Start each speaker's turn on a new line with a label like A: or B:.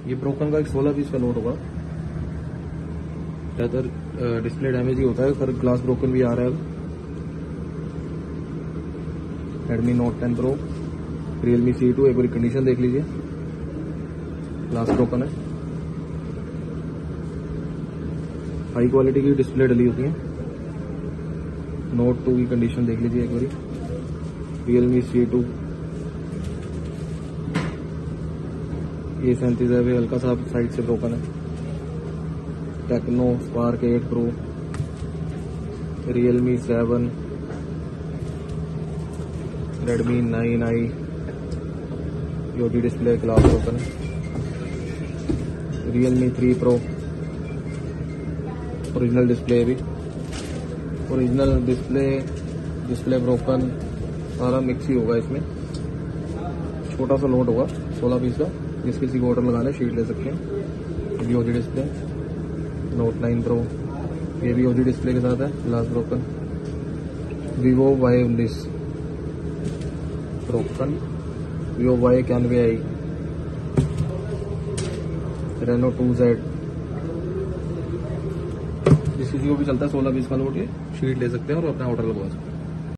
A: ये ब्रोकन का एक 16 पीस का नोट होगा। ज़्यादातर डिस्प्ले डैमेज ही होता है, पर ग्लास ब्रोकन भी आ रहा है अब। Redmi note 10 pro, Realme C2, एक बार कंडीशन देख लीजिए, ग्लास ब्रोकन है। हाई क्वालिटी की डिस्प्ले डली होती है। नोट 2 की कंडीशन देख लीजिए एक बारी, रियलमी C2। ये 37 है, हल्का सा साइड से ब्रोकन है। Tecno Spark 8 pro, Realme 7, Redmi 9i, योडी डिस्प्ले ग्लास ब्रोकन है। रियलमी 3 प्रो, ओरिजिनल डिस्प्ले भी, ओरिजिनल डिस्प्ले ब्रोकन, सारा मिक्स ही होगा इसमें। छोटा सा नोट होगा 16 पीस का, जिस किसी को ऑर्डर लगाना है शीट ले सकते हैं। ये ओजी डिस्प्ले नोट 9 प्रो, ये भी ओजी डिस्प्ले के साथ है, glass broken. Vivo Y19 broken, Vivo Y91i, Reno 2Z। जिस किसी को भी चलता है 16 पीस का नोट, ये शीट ले सकते हैं और अपना ऑर्डर लगवा सकते हैं।